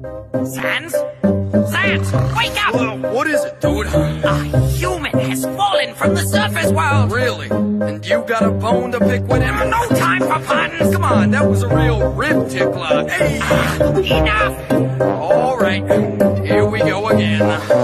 Sans? Sans, wake up! What is it, dude? A human has fallen from the surface world! Really? And you got a bone to pick with him? No time for puns! Come on, that was a real rib tickler. Hey! Enough! Alright, here we go again.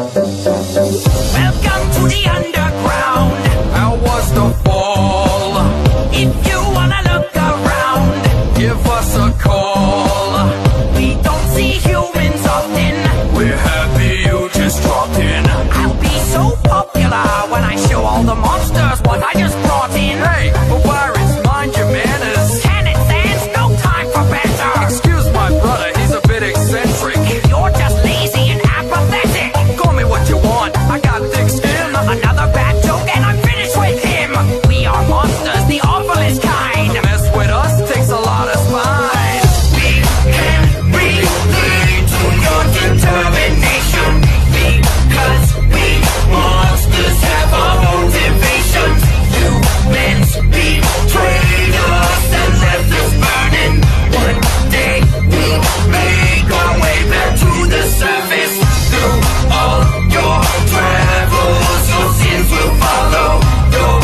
Welcome to the underground! How was the fall? If you wanna look around, Give us a call. we don't see humans often. We're happy you just dropped in. I'll be so popular when I show all the monsters what I just brought in. Hey, Papyrus, mind your manners. Can it, Sans? No time for banter! Excuse my brother, he's a bit eccentric. You're just lazy and apathetic! Call me what you want, I got thick skin. Another bad joke and I'm finished with him! We are monsters, the awfulest kind! Mess with us takes a lot of spine. We can relate to your determination, because we monsters have our motivations. Humans betrayed us and left us burning. One day we'll make our way back to the surface. Through all your travels, your sins will follow. Your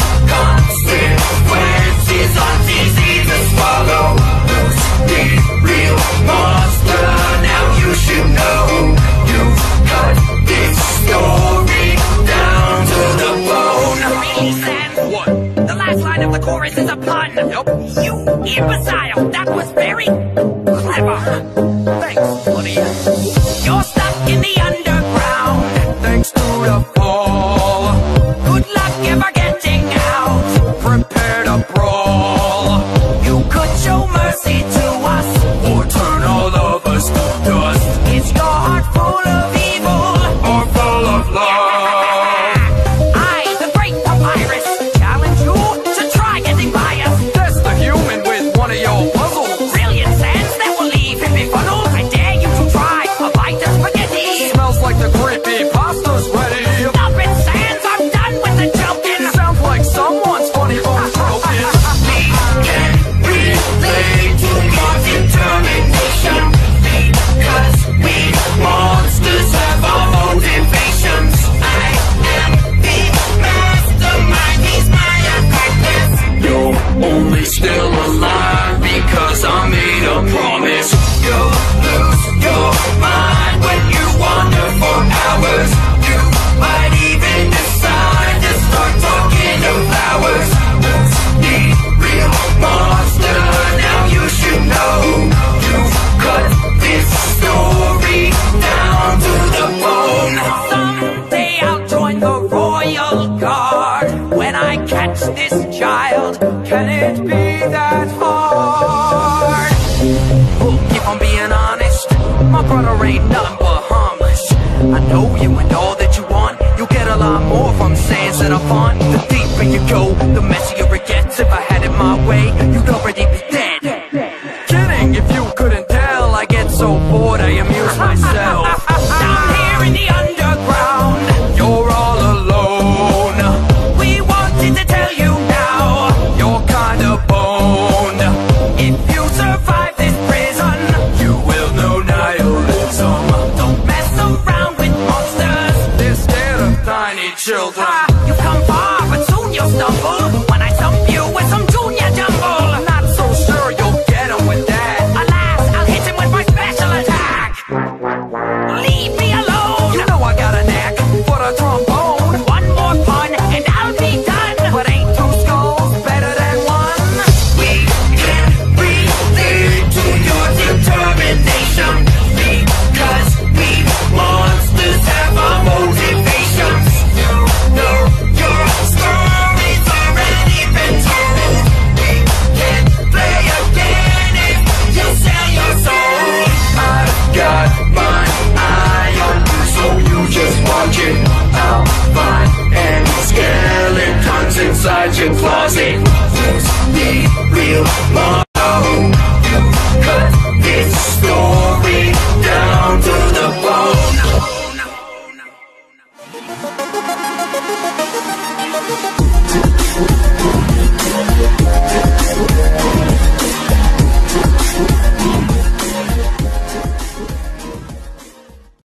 consequences aren't easy to swallow. Who's the real monster? Now you should know. You've got this story down to the bone. Really, Sans? What? The last line of the chorus is a pun. Yep. You imbecile! That was very clever. Thanks, buddy. You're stuck in the underground. Thanks to the fall. Good luck ever getting out. Prepare to brawl. You could show mercy to us, Or turn all of us to dust. is your heart full of evil? Or full of love. I, the great Papyrus, challenge you to try getting by us. Test the human with one of your puzzles. Brilliant, Sans, that will leave him befuddled. I dare you to try a bite of spaghetti. Smells like the creepy pasta's ready. Stop it, Sans, I'm done with the joking. Sounds like someone's funny bone's broken. We can relate to your determination, because we monsters have our motivations. I am the mastermind, he's my apprentice. You're only still alive because I made a promise. You'll lose your mind when you wander for hours. You might even decide to start talking to flowers. Who's the real monster? Now you should know. You've cut this story down to the bone. Someday I'll join the royal guard. When I catch this child, can it be that hard? If I'm being honest, my brother ain't nothing but harmless. I know you and all